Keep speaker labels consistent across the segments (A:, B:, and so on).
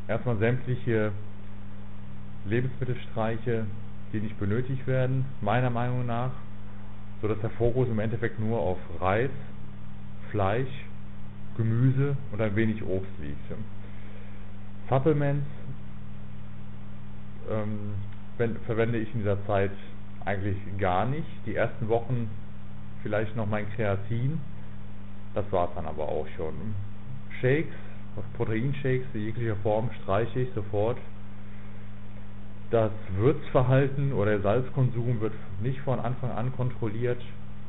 A: erstmal sämtliche Lebensmittelstreiche, die nicht benötigt werden, meiner Meinung nach, so dass der Fokus im Endeffekt nur auf Reis, Fleisch, Gemüse und ein wenig Obst liegt. Supplements verwende ich in dieser Zeit eigentlich gar nicht. Die ersten Wochen vielleicht noch mein Kreatin, das war es dann aber auch schon. Shakes, Proteinshakes in jeglicher Form streiche ich sofort. Das Würzverhalten oder der Salzkonsum wird nicht von Anfang an kontrolliert.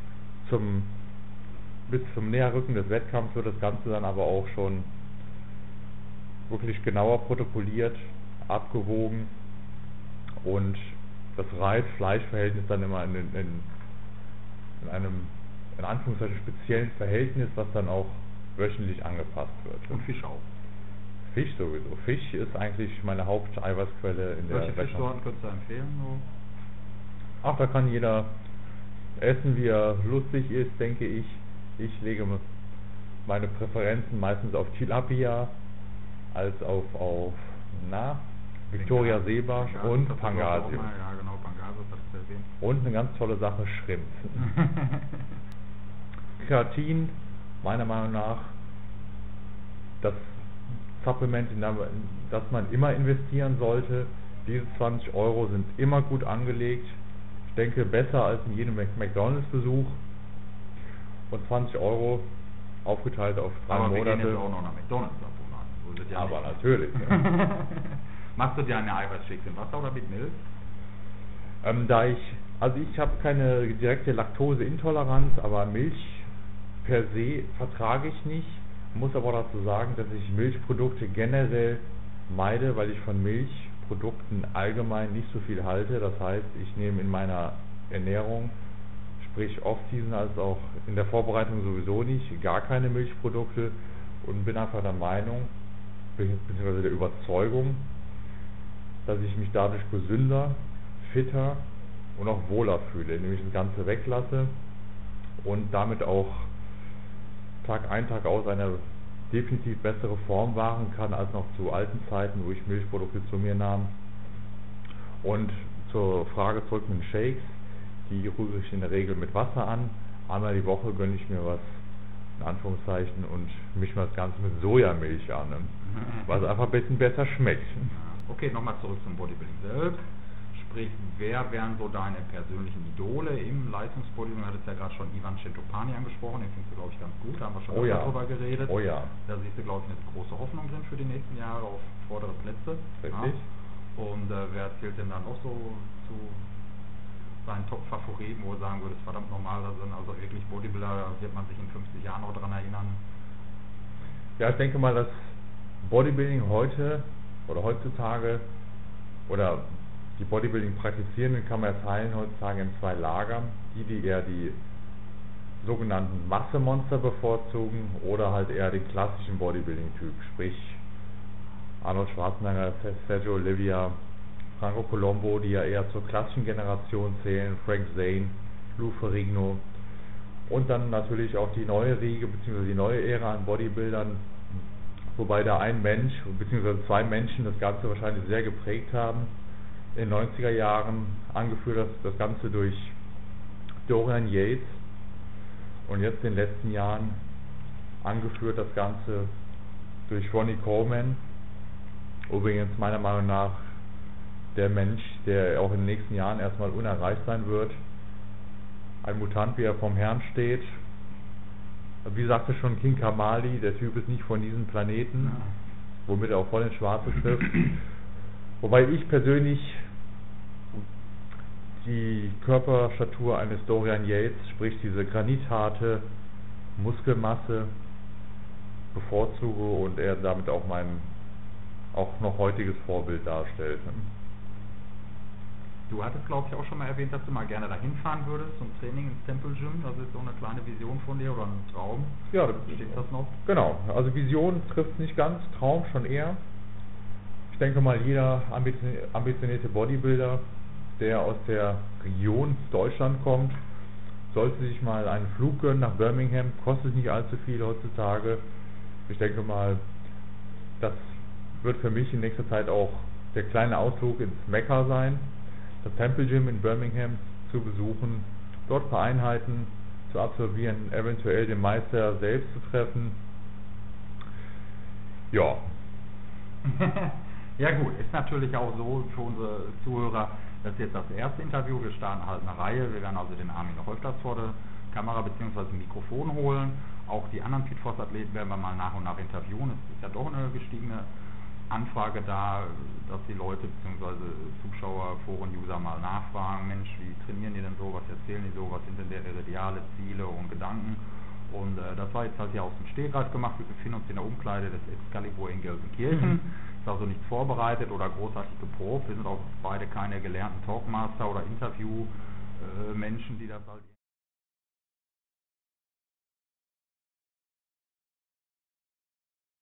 A: Bis zum Näherrücken des Wettkampfs wird das Ganze dann aber auch schon wirklich genauer protokolliert, abgewogen und das Reis-Fleisch-Verhältnis dann immer in einem in Anführungszeichen speziellen Verhältnis, was dann auch wöchentlich angepasst wird.
B: Und Fisch auch?
A: Fisch sowieso. Fisch ist eigentlich meine Haupteiweißquelle in der
B: Welche Fischsorten könntest du empfehlen?
A: Ach, da kann jeder essen, wie er lustig ist, denke ich. Ich lege meine Präferenzen meistens auf Tilapia als auf Victoria Seebarsch und Pangasius.
B: Ja, genau, Pangasius hast du erwähnt.
A: Und eine ganz tolle Sache, Shrimp. Kreatin, meiner Meinung nach, das Supplement, in das man immer investieren sollte. Diese 20 Euro sind immer gut angelegt. Ich denke, besser als in jedem McDonalds-Besuch. Und 20 Euro aufgeteilt auf 3
B: aber
A: Monate.
B: Aber wir gehen jetzt auch noch nach McDonalds ab und an. So
A: aber natürlich. Ja.
B: Machst du dir eine Eiweißshakes in Wasser oder mit Milch?
A: Ich habe keine direkte Laktoseintoleranz, aber Milch per se vertrage ich nicht. Muss aber dazu sagen, dass ich Milchprodukte generell meide, weil ich von Milchprodukten allgemein nicht so viel halte. Das heißt, ich nehme in meiner Ernährung, sprich Off-Season als auch in der Vorbereitung sowieso nicht, gar keine Milchprodukte und bin einfach der Meinung, beziehungsweise der Überzeugung, dass ich mich dadurch gesünder, fitter und auch wohler fühle, indem ich das Ganze weglasse und damit auch Tag ein, Tag aus eine definitiv bessere Form wahren kann als noch zu alten Zeiten, wo ich Milchprodukte zu mir nahm. Und zur Frage zurück mit den Shakes, die rühre ich in der Regel mit Wasser an. Einmal die Woche gönne ich mir was, in Anführungszeichen, und mische mir das Ganze mit Sojamilch an, was einfach ein bisschen besser schmeckt.
B: Okay, nochmal zurück zum Bodybuilding selbst. Sprich, wer wären so deine persönlichen Idole im Leistungsbodybuilding? Du hattest ja gerade schon Ivan Centopani angesprochen, den findest du, glaube ich, ganz gut, da haben wir schon darüber geredet.
A: Oh ja.
B: Da siehst du, glaube ich, eine große Hoffnung drin für die nächsten Jahre auf vordere Plätze.
A: Richtig.
B: Ja. Und wer zählt denn dann noch so zu seinen Top-Favoriten, wo du sagen würdest, verdammt normal, da sind also wirklich Bodybuilder, da wird man sich in 50 Jahren noch dran erinnern?
A: Ja, ich denke mal, dass Bodybuilding heute oder heutzutage oder die Bodybuilding praktizierenden kann man teilen heutzutage in 2 Lager. Die eher die sogenannten Massemonster bevorzugen oder halt eher den klassischen Bodybuilding-Typ, sprich Arnold Schwarzenegger, Sergio Oliva, Franco Colombo, die ja eher zur klassischen Generation zählen, Frank Zane, Lou Ferrigno und dann natürlich auch die neue Riege bzw. die neue Ära an Bodybuildern, wobei da ein Mensch bzw. 2 Menschen das Ganze wahrscheinlich sehr geprägt haben. In den 90er Jahren angeführt das Ganze durch Dorian Yates und jetzt in den letzten Jahren angeführt das Ganze durch Ronnie Coleman. Übrigens meiner Meinung nach der Mensch, der auch in den nächsten Jahren erstmal unerreicht sein wird. Ein Mutant, wie er vom Herrn steht. Wie sagte schon King Kamali, der Typ ist nicht von diesem Planeten, womit er auch voll ins Schwarze trifft. Wobei ich persönlich die Körperstatur eines Dorian Yates, sprich diese granitharte Muskelmasse, bevorzuge und er damit auch mein auch noch heutiges Vorbild darstellt.
B: Du hattest, glaube ich, auch schon mal erwähnt, dass du mal gerne dahin fahren würdest zum Training ins Temple Gym. Das ist so eine kleine Vision von dir oder ein Traum.
A: Ja,
B: steht das noch?
A: Genau, also Vision trifft nicht ganz, Traum schon eher. Ich denke mal, jeder ambitionierte Bodybuilder, der aus der Region Deutschland kommt, sollte sich mal einen Flug gönnen nach Birmingham, kostet nicht allzu viel heutzutage. Ich denke mal, das wird für mich in nächster Zeit auch der kleine Ausflug ins Mekka sein, das Temple Gym in Birmingham zu besuchen, dort ein paar Einheiten zu absolvieren, eventuell den Meister selbst zu treffen. Ja.
B: Ja gut, ist natürlich auch so für unsere Zuhörer, das ist jetzt das erste Interview, wir starten halt eine Reihe, wir werden also den Armin noch öfters vor der Kamera bzw. Mikrofon holen, auch die anderen Speedforce-Athleten werden wir mal nach und nach interviewen, es ist ja doch eine gestiegene Anfrage da, dass die Leute bzw. Zuschauer, Foren-User mal nachfragen, Mensch, wie trainieren die denn so, was erzählen die so, was sind denn ihre Ideale, Ziele und Gedanken. Und das war jetzt halt hier aus dem Stegreif gemacht. Wir befinden uns in der Umkleide des Excalibur in Gelsenkirchen. Ist also nichts vorbereitet oder großartig geprobt. Wir sind auch beide keine gelernten Talkmaster oder Interviewmenschen, die das halt